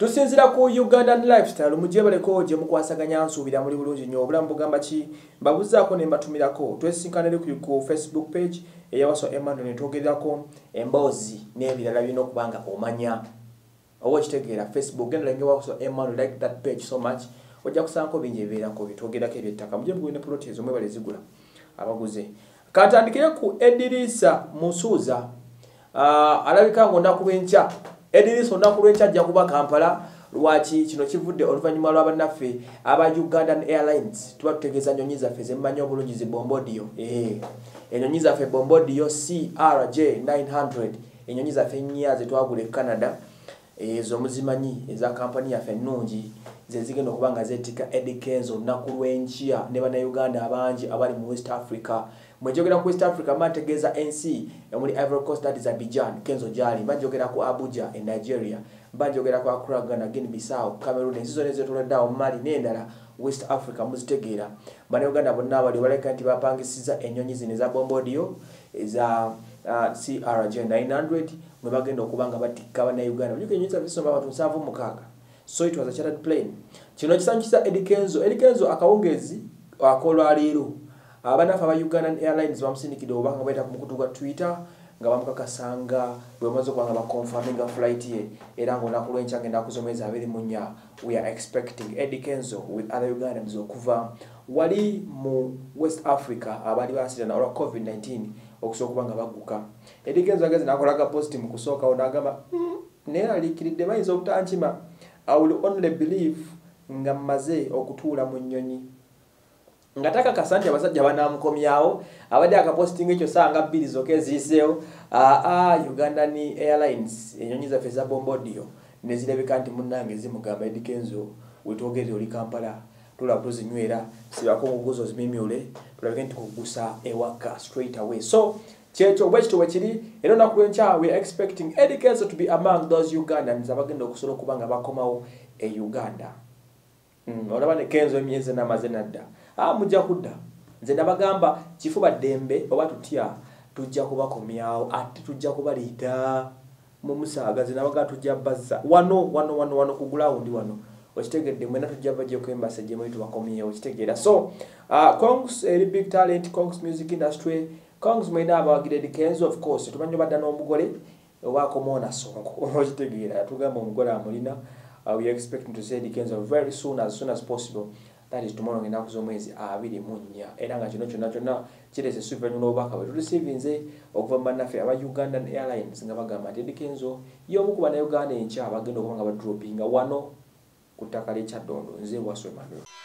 Tusinzira ku Ugandan lifestyle mujje baleko je mukwasaganya nsubira muri bulungi nnyo obulamu bugamba ki mbabuzaako ne mbatumirako twesinkanire ku Facebook page eyawaso Emmanuel netogerako emboozi n'ebirala bino kubanga omanya owo kitegeera Facebook genda lenge waso Emmanuel like that page so much ojja kusanko binje ebibeerako bitogerako ebyettaka mujje mugwine proteins omwe bale zigula abaguze katandikire ku Edirisa Musuza alabika ngonda kubencha Edirisa onaku lwencha ajja kuba Kampala lwaki kino kivudde oluvannyuma lw'abannaffe aba Ugandan Airlines tuba tutegeeza nnyonyi zaffe zemmanyi obulungi zi Bombardier ennyonyi zaffe Bombardier CRJ 900 ennyonyi zaffe nnya zetwagula e Canada ezo muzimanyi eza kampani yaffe ennungi zezigenda okuba nga zeetika Eddie Kenzo olunaku lw'enkya ne bannayuganda abangi abali mu West Africa mwejogera ku West Africa mbategeeza ensi muri Ivory Coast that is Abidjan Kenzo gyali mbajogera ku Abuja in Nigeria mbajogera ku Accra Ghana Guinea Bissau Cameroon ensi zonna ezeetooloddeawo Mali n'endala West Africa muzitegeera bannayuganda bonna abali baleka nti bapangisiza ennyonyi zino eza Bombardier eza CRJ 900 mwe bagenda okuba nga batikka bannayuganda bujuka ennyonyi zaffe zisomba abantu 76 so it was a chartered plane kino kisanyusa Eddie Kenzo akawungezi akolwaleero abanafa aba Ugandan Airlines bamusindikidde obanga baita ku mukutu gwa Twitter nga bamukakasanga bwe bamaze okuba nga baconfirminga flight ye era ng'olunaku lw'enkya ngenda kuzomeza 24 we are expecting Eddie Kenzo with other Ugandans okuva wali mu West Africa abali basirana olwa COVID-19 okusobola okuba nga bagguka Eddie Kenzo ageze n'akolaga post mu kusooka onagamba neeraliikiridde bayinza obutankima I will only believe nga mmaze okutuula mu nnyonyi ngataka kasanja abasajja banamukomyawo abadde akaposting ekyo sanga 2 zokka eziyiseewo Ugandan Airlines ennyonyi zaffe za Bombardier ne zirabika nti munnange zimugamba Eddie Kenzo wetwogerere oli Kampala tulaba tuzinywera sibako muguzo zimimyule tulabike nti kugusa ewaka straight away so kyekyo bwekito bwekiri era olunaku lw'enkya we are expecting Eddie Kenzo to be among those Ugandans abagenda okusobola okuba nga bakomawo e Uganda olaba ne Kenzo emyezi n'amaze nadda mujja kudda nze nabagamba kifuba ddembe oba tutya tujja kubakomyawo ate tujja kubaliita mu musaaga ze nabaga tujja bazza wano ku ground wano okitegedde mwena tujja bajje ku embassy gye mwitu bakomyewo okitegeera so Kongs eri big talent Kongs music industry Kongs mwena abawagira Eddie Kenzo of course tumanyi badda n'omugole oba akomona sonko okitegeera tugamba omugole amulina we are expecting to see Eddie Kenzo very soon as possible. That is tomorrow ngenda kuzomwezi 24 era nga kino kyonna kirese super nnyo obubaka bwe receive nze okuva mu bannaffe aba Ugandan Airlines nga bagamba nti Eddie Kenzo y'omu ku bannayuganda enkya abagenda okuba nga badroppinga wano ku ttaka ly'e Kyaddondo nze Waswa Emmanuel.